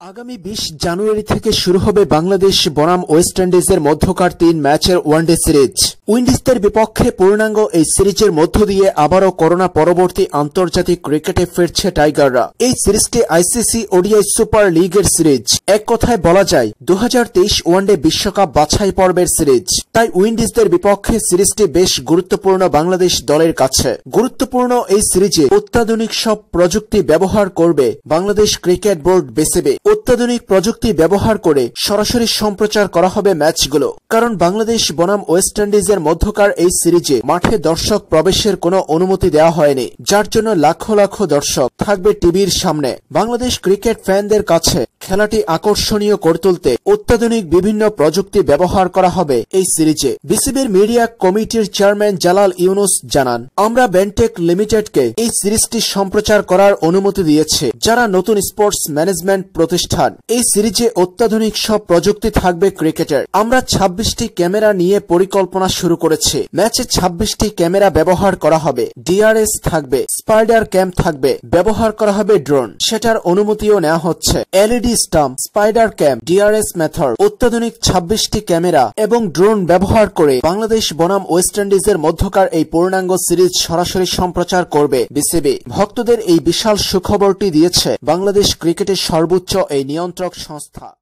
আগামী ২০ জানুয়ারি থেকে শুরু হবে বাংলাদেশ বনাম ওয়েস্ট ইন্ডিজের মধ্যকার ৩ ম্যাচের ওয়ানডে সিরিজ। উইন্ডিজদের বিপক্ষে পূর্ণাঙ্গ এই সিরিজের মধ্য দিয়ে আবারও করোনা পরবর্তী আন্তর্জাতিক ক্রিকেটে ফিরছে টাইগাররা। এই সিরিজটি আইসিসি ওডিআই সুপার লিগের সিরিজ। এক কথায় বলা যায় ২০২৩ ওয়ানডে বিশ্বকাপ বাছাই পর্বের সিরিজ। তাই উইন্ডিজদের বিপক্ষে সিরিজটি বেশ গুরুত্বপূর্ণ বাংলাদেশ দলের কাছে। গুরুত্বপূর্ণ এই সিরিজে অত্যাধুনিক সব প্রযুক্তি ব্যবহার করবে বাংলাদেশ ক্রিকেট বোর্ড বিসিবি। অত্যাধুনিক প্রযুক্তি ব্যবহার করে সরাসরি সম্প্রচার করা হবে ম্যাচগুলো। কারণ বাংলাদেশ বনাম ওয়েস্ট ইন্ডিজের মধ্যকার এই সিরিজে মাঠে দর্শক প্রবেশের কোনো অনুমতি দেওয়া হয়নি, যার জন্য লাখ লাখ দর্শক থাকবে টিভির সামনে। বাংলাদেশ ক্রিকেট ফ্যানদের কাছে খেলাটি আকর্ষণীয় করে তুলতে অত্যাধুনিক বিভিন্ন প্রযুক্তি ব্যবহার করা হবে এই সিরিজে। বিসিবির মিডিয়া কমিটির চেয়ারম্যান জালাল ইউনুস জানান, আমরা বেনটেক লিমিটেডকে এই সিরিজটি সম্প্রচার করার অনুমতি দিয়েছে, যারা নতুন স্পোর্টস ম্যানেজমেন্ট প্রতিষ্ঠান। এই সিরিজে অত্যাধুনিক সব প্রযুক্তি থাকবে ক্রিকেটের। আমরা ২৬টি ক্যামেরা নিয়ে পরিকল্পনা শুরু করেছি। ম্যাচে ২৬টি ক্যামেরা ব্যবহার করা হবে, ডিআরএস থাকবে, স্পাইডার ক্যাম থাকবে, ব্যবহার করা হবে ড্রোন, সেটার অনুমতিও নেওয়া হচ্ছে। LED stump, spider cam, DRS method, অত্যাধুনিক ২৬টি ক্যামেরা এবং ড্রোন ব্যবহার করে বাংলাদেশ বনাম ওয়েস্ট ইন্ডিজের মধ্যকার এই পূর্ণাঙ্গ সিরিজ সরাসরি সম্প্রচার করবে বিসিবি। ভক্তদের এই বিশাল সুখবরটি দিয়েছে বাংলাদেশ ক্রিকেটের সর্বোচ্চ এই নিয়ন্ত্রক সংস্থা।